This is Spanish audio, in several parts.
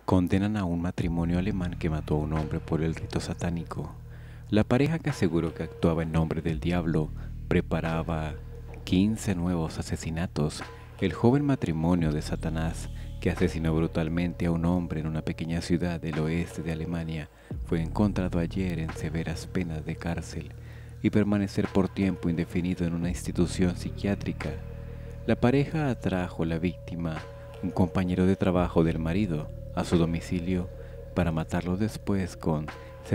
Condenan a un matrimonio alemán que mató a un hombre por el rito satánico. La pareja, que aseguró que actuaba en nombre del diablo, preparaba 15 nuevos asesinatos. El joven matrimonio de Satanás, que asesinó brutalmente a un hombre en una pequeña ciudad del oeste de Alemania, fue encontrado ayer en severas penas de cárcel y permanecer por tiempo indefinido en una institución psiquiátrica. La pareja atrajo a la víctima, un compañero de trabajo del marido, a su domicilio para matarlo después con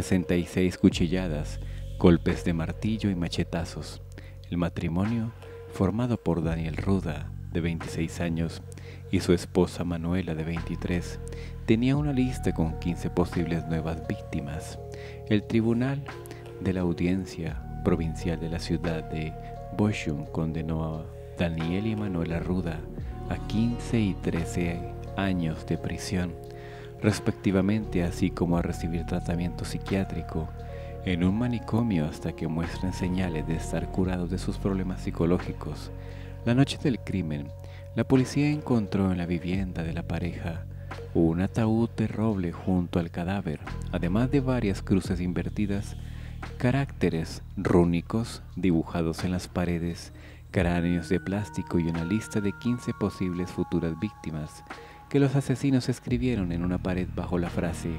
66 cuchilladas, golpes de martillo y machetazos. El matrimonio, formado por Daniel Ruda, de 26 años, y su esposa Manuela, de 23, tenía una lista con 15 posibles nuevas víctimas. El tribunal de la audiencia provincial de la ciudad de Bochum condenó a Daniel y Manuela Ruda a 15 y 13 años de prisión, respectivamente, así como a recibir tratamiento psiquiátrico en un manicomio hasta que muestren señales de estar curados de sus problemas psicológicos. La noche del crimen, la policía encontró en la vivienda de la pareja un ataúd de roble junto al cadáver, además de varias cruces invertidas, caracteres rúnicos dibujados en las paredes, cráneos de plástico y una lista de 15 posibles futuras víctimas que los asesinos escribieron en una pared bajo la frase: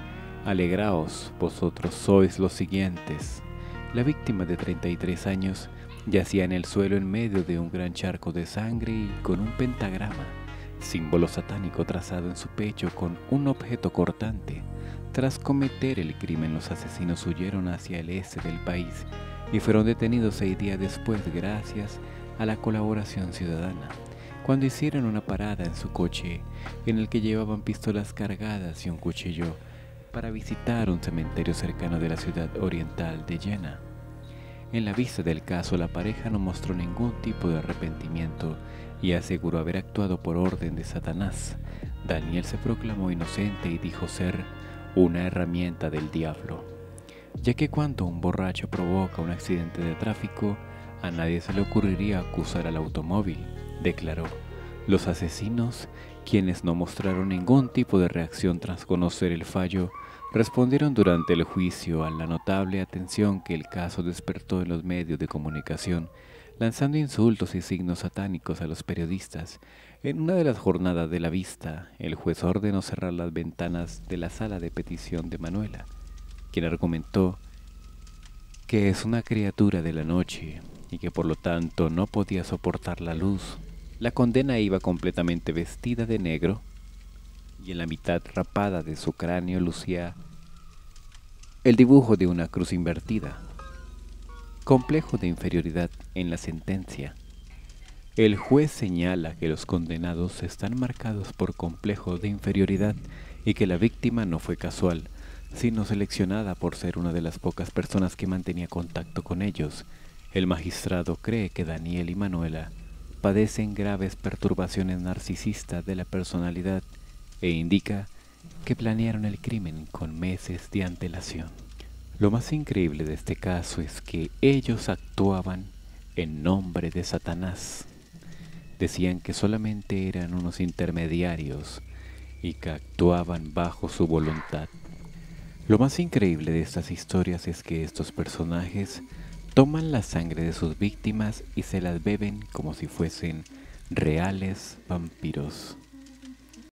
«Alegraos, vosotros sois los siguientes». La víctima, de 33 años, yacía en el suelo en medio de un gran charco de sangre y con un pentagrama, símbolo satánico, trazado en su pecho con un objeto cortante. Tras cometer el crimen, los asesinos huyeron hacia el este del país y fueron detenidos 6 días después gracias a la colaboración ciudadana, cuando hicieron una parada en su coche, en el que llevaban pistolas cargadas y un cuchillo, para visitar un cementerio cercano de la ciudad oriental de Jena. En la vista del caso, la pareja no mostró ningún tipo de arrepentimiento y aseguró haber actuado por orden de Satanás. Daniel se proclamó inocente y dijo ser una herramienta del diablo, ya que cuando un borracho provoca un accidente de tráfico, a nadie se le ocurriría acusar al automóvil, declaró. Los asesinos, quienes no mostraron ningún tipo de reacción tras conocer el fallo, respondieron durante el juicio a la notable atención que el caso despertó en los medios de comunicación, lanzando insultos y signos satánicos a los periodistas. En una de las jornadas de la vista, el juez ordenó cerrar las ventanas de la sala de petición de Manuela, quien argumentó que es una criatura de la noche y que por lo tanto no podía soportar la luz. La condena iba completamente vestida de negro y en la mitad rapada de su cráneo lucía el dibujo de una cruz invertida. Complejo de inferioridad en la sentencia. El juez señala que los condenados están marcados por complejo de inferioridad y que la víctima no fue casual, sino seleccionada por ser una de las pocas personas que mantenía contacto con ellos. El magistrado cree que Daniel y Manuela padecen graves perturbaciones narcisistas de la personalidad e indica que planearon el crimen con meses de antelación. Lo más increíble de este caso es que ellos actuaban en nombre de Satanás. Decían que solamente eran unos intermediarios y que actuaban bajo su voluntad. Lo más increíble de estas historias es que estos personajes toman la sangre de sus víctimas y se las beben como si fuesen reales vampiros.